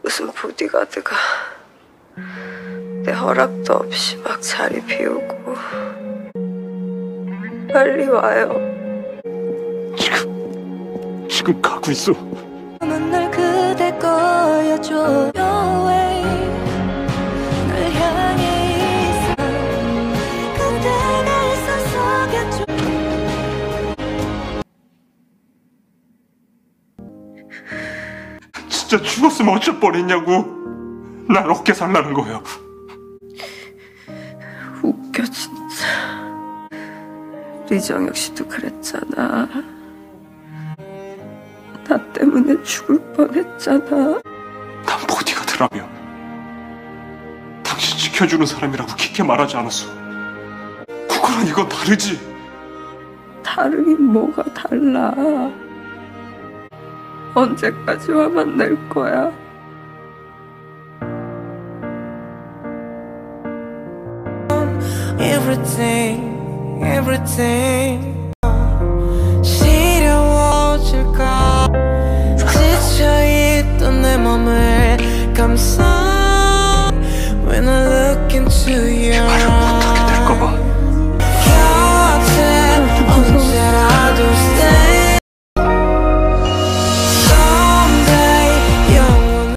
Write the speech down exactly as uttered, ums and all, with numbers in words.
무슨 보디가드가 내 허락도 없이 막 자리 비우고. 빨리 와요. 지금 지금 가고 있어. 날 그대 거여줘. Your way 날 향해 있어. 그대가 있어 속여줘. 진짜 죽었으면 어쩔 뻔했냐고. 날 어떻게 살라는 거야. 웃겨 진짜. 리정혁 씨도 그랬잖아. 나 때문에 죽을 뻔했잖아. 난 보디가드라며. 당신 지켜주는 사람이라고 깊게 말하지 않았어. 그거랑 이건 다르지. 다르긴 뭐가 달라. 언제까지 화만 낼 거야? Everything, everything 시려워질까. 지쳐있던 내 맘을 감싸. When I look into your eyes